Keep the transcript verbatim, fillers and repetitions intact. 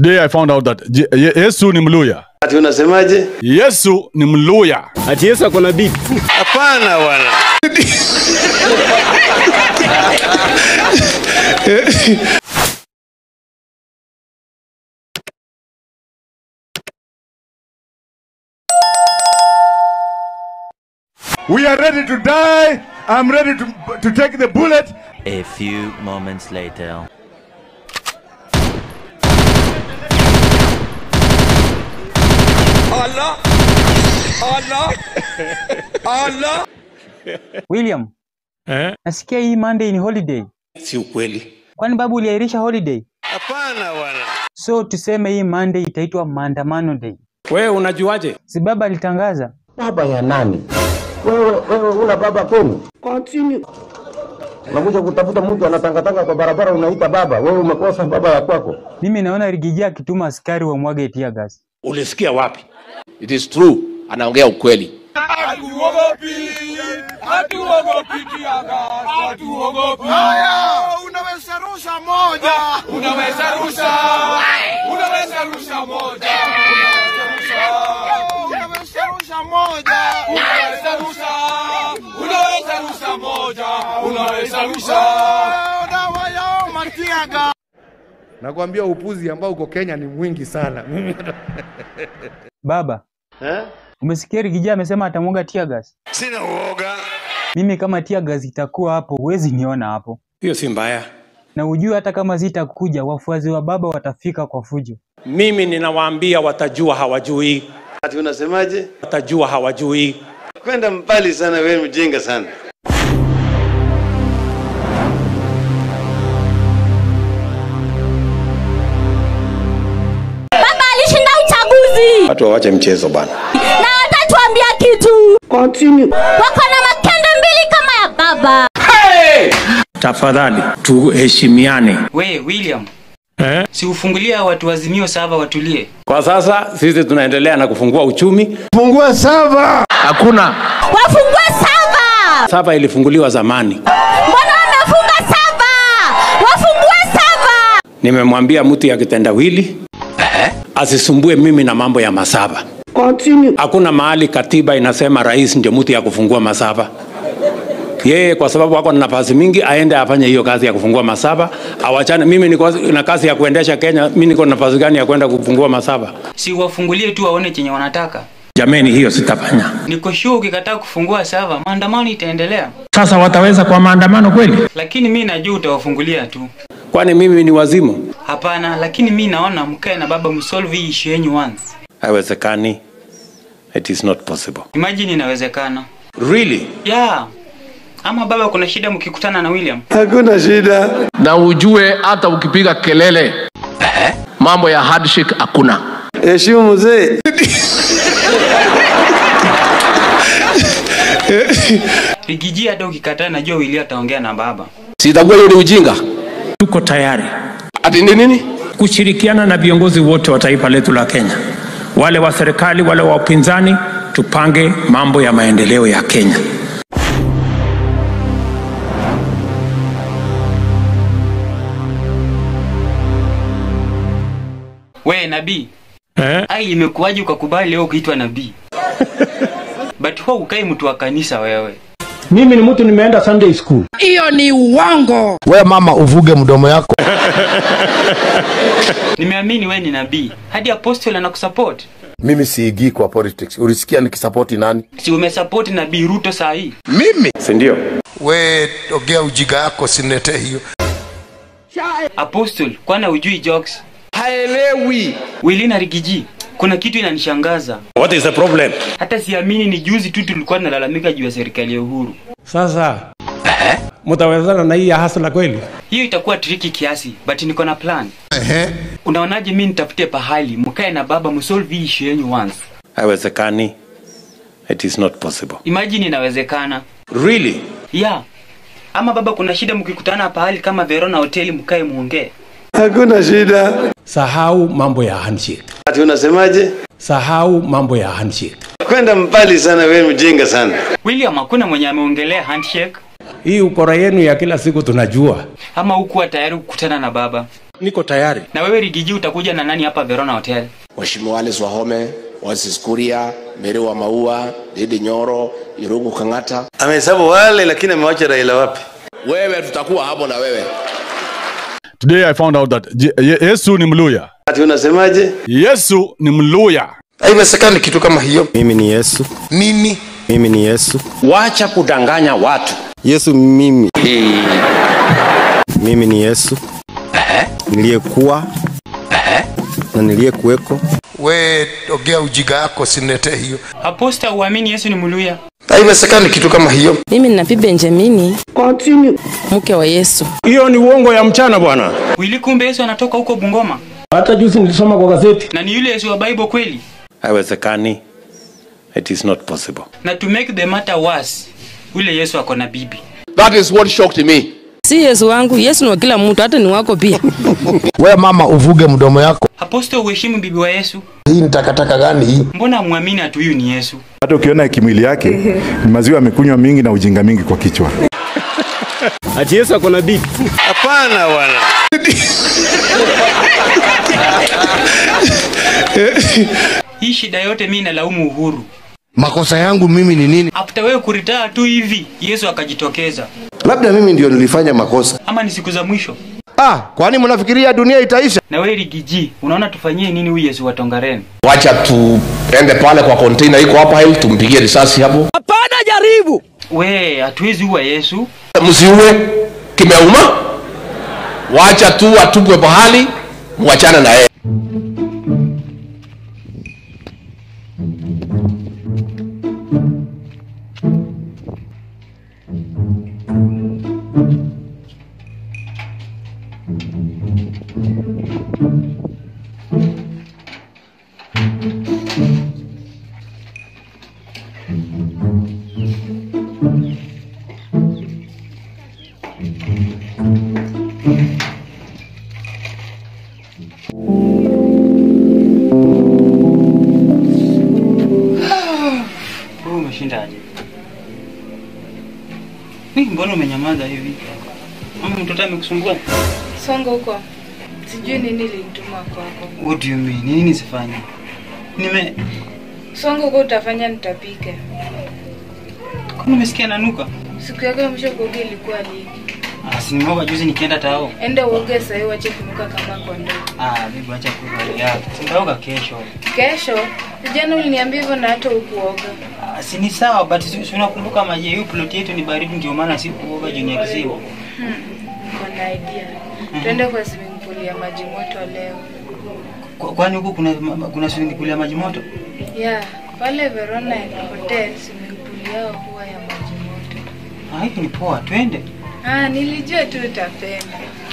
Today I found out that Yesu ni Mluya. Ati unasemaje? Yesu ni Mluya. Ati Yesu akona bibi. Hapana bwana. We are ready to die. I'm ready to to take the bullet. A few moments later. Allah! Allah! Allah! William, Eh? nasikia hii Monday ni holiday. Si ukweli. Kwani babu uliahirisha holiday? Hapana bwana. So tuseme hii Monday itaitwa maandamano day. Wewe unajuaje? Si baba alitangaza. Baba ya nani? Wewe wewe una baba kwenu? Continue. Unakuja kutafuta mtu anatangatanga kwa barabara unaita baba. Wewe umekosa baba ya kwako. Mimi naona Rigiji akituma askari wa mwage tear gas. Ulisikia wapi? It is true. Anaongea ukweli. Hatuogopi! Hatuogopi tear gas! Hatuogopi! Unaweza rusha moja! Unaweza rusha! Unaweza rusha moja! Unaweza rusha moja! Unaweza rusha! Unaweza rusha moja! Unaweza rusha! Dawa ya tear gas! Nakwambia upuzi ambao uko Kenya ni mwingi sana. Baba, Eh? umesikia Rigiji amesema atamwaga tear gas? Sina uoga. Mimi kama tear gas itakuwa hapo, huwezi niona hapo. Hiyo si mbaya. Na ujue hata kama zitakuja, wafuazi wa baba watafika kwa fujo. Mimi ninawaambia watajua hawajui. Ati unasemaje? Watajua hawajui. Kwenda mbali sana, wewe mjinga sana. Baba alishinda uchaguzi. Watu waache mchezo bana. Na atatuambia kitu. Continue. Wako na makende mbili kama ya baba. Hey! Tafadhali tuheshimiane. We William, Eh? si ufungulia watu wazimio sava watulie. Kwa sasa sisi tunaendelea na kufungua uchumi. Fungua sava. Hakuna. Wafungue sava. Sava ilifunguliwa zamani. Mbona wamefunga sava? Wafungue sava. Nimemwambia mtu ya kitendawili asisumbue mimi na mambo ya masava. Continue. Hakuna mahali katiba inasema rais ndio mtu ya kufungua masava. Yeye kwa sababu wako na nafasi mingi aende afanye hiyo kazi ya kufungua masava. Awachane, mimi niko na kazi ya kuendesha Kenya, mimi niko na nafasi gani ya kwenda kufungua masava? Si wafungulie tu waone chenye wanataka. Jameni, hiyo sitafanya. Niko sure ukikataa kufungua sava, maandamano itaendelea. Sasa wataweza kwa maandamano kweli? Lakini mimi najua utawafungulia tu. Kwani mimi ni wazimu? Hapana, lakini mimi naona mkae na baba msolve hii issue yenu once. Haiwezekani. It is not possible. Imagine inawezekana. Really? Yeah. Ama baba kuna shida mkikutana na William? Hakuna shida. Na ujue hata ukipiga kelele mambo ya handshake hakuna. Heshimu mzee. Rigiji hata ukikataa najua William ataongea na baba. Sitakuwa hiyo ni ujinga. Tuko tayari Ati ni nini? kushirikiana na viongozi wote wa taifa letu la Kenya. Wale wa serikali, wale wa upinzani, tupange mambo ya maendeleo ya Kenya. We nabii. Eh? Ai imekuwaje ukakubali leo kuitwa nabii? But huwa ukai mtu wa kanisa wewe. Mimi ni mtu nimeenda Sunday school. Hiyo ni uongo. Wewe mama uvuge mdomo yako. Nimeamini wewe ni nabii. Hadi apostle anakusupport. Mimi siigi kwa politics. Ulisikia nikisupport nani? Si umesupport nabii Ruto saa hii? Mimi. Si ndio? We ongea ujiga yako sinete hiyo. Apostle, kwani hujui jokes? Haelewi. Willy na Rigiji, kuna kitu inanishangaza. What is the problem? Hata siamini ni juzi tu tulikuwa tunalalamika juu ya serikali ya Uhuru. Sasa eh, mtawezana na hii ya hasla kweli? Hiyo itakuwa tricky kiasi, but niko na plan. Ehe. Unaonaje mimi nitafute pahali mkae na baba msolve hii issue yenu once? Haiwezekani. It is not possible. Imagine inawezekana. Really? Yeah. Ama baba kuna shida mkikutana pahali kama Verona hoteli mkae muongee. Hakuna shida. Sahau mambo ya handshake. Ati unasemaje? Sahau mambo ya handshake. Kwenda mbali sana, wewe mjinga sana. William, hakuna mwenye ameongelea handshake. Hii ukora yenu ya kila siku tunajua. Ama hukuwa tayari kukutana na baba? Niko tayari. Na wewe Rigiji utakuja na nani hapa Verona Hotel? Mheshimiwa Alice Wahome, Wasis Kuria, Mary wa Maua, Didi Nyoro, Irungu Kangata. Amehesabu wale lakini amewacha Raila wapi? Wewe tutakuwa hapo na wewe. Today I found out that Je Yesu ni Mluya. Ati unasemaje? Yesu ni Mluya. Haiwezekani kitu kama hiyo. Mimi ni Yesu. Mimi. Mimi ni Yesu. Wacha kudanganya watu. Yesu mimi. Mimi ni Yesu. Eh? Niliyekuwa. Eh? Na niliyekuweko. We ongea ujiga yako sinete hiyo. Aposta uamini Yesu ni Mluya. Haiwezekani kitu kama hiyo. Mimi ni Nabii Benjamini. Continue. Mke wa Yesu. Hiyo ni uongo ya mchana bwana. Wili kumbe Yesu anatoka huko Bungoma. Hata juzi nilisoma kwa gazeti. Na ni yule Yesu wa Bible kweli? Haiwezekani. It is not possible. Na to make the matter worse, ule Yesu ako na bibi. That is what shocked me. Si Yesu wangu, Yesu ni wa kila mtu, hata ni wako pia. Wewe mama uvuge mdomo yako. Aposto uheshimu bibi wa Yesu. Hii ni takataka gani hii? Mbona muamini atu huyu ni Yesu? Hata ukiona kimwili yake ni maziwa amekunywa mingi na ujinga mingi kwa kichwa. Ati Yesu ako na bibi. Hapana bwana. Hii shida yote mimi nalaumu Uhuru. Makosa yangu mimi ni nini? After wewe kuritaa tu hivi, Yesu akajitokeza. Labda mimi ndio nilifanya makosa. Ama ni siku za mwisho. Ah, kwani mnafikiria dunia itaisha? Na wewe Rigiji, unaona tufanyie nini huyu Yesu wa Tongaren? Wacha tuende pale kwa container iko hapa hivi tumpigie risasi hapo. Hapana, jaribu. We, hatuwezi uwa Yesu. Msiue kimeuma. Wacha tu atupwe pahali, muachane na yeye. Umeshindaje? Ni mbona umenyamaza hivi? Mama mtoto amekusumbua? Songa huko. Sijui nini nilimtuma kwako. What do you mean? Nini sifanye? Nime Songa huko utafanya nitapike. Kuna umesikia nanuka? Siku yako ya mwisho kuoga ilikuwa lini? Ah, si nimeoga juzi nikienda tao. Enda uoge sasa hivi acha kunuka kama kondoo. Ah, bibi acha kuoga yako. Sitaoga kesho. Kesho? Jana uliniambia hivyo na hata ukuoga. Ah, si ni sawa but si unakumbuka maji hiyo plot yetu ni baridi ndio maana sikuoga juu ni exam. Hmm. Kuna idea. Twende kwa swimming pool ya maji moto leo. Kwani huko kuna kuna swimming pool ya maji moto? Yeah, pale Verona Hotel swimming pool yao huwa ya maji moto. Ah, hiyo ni poa, twende. Ah, nilijua tu utapenda.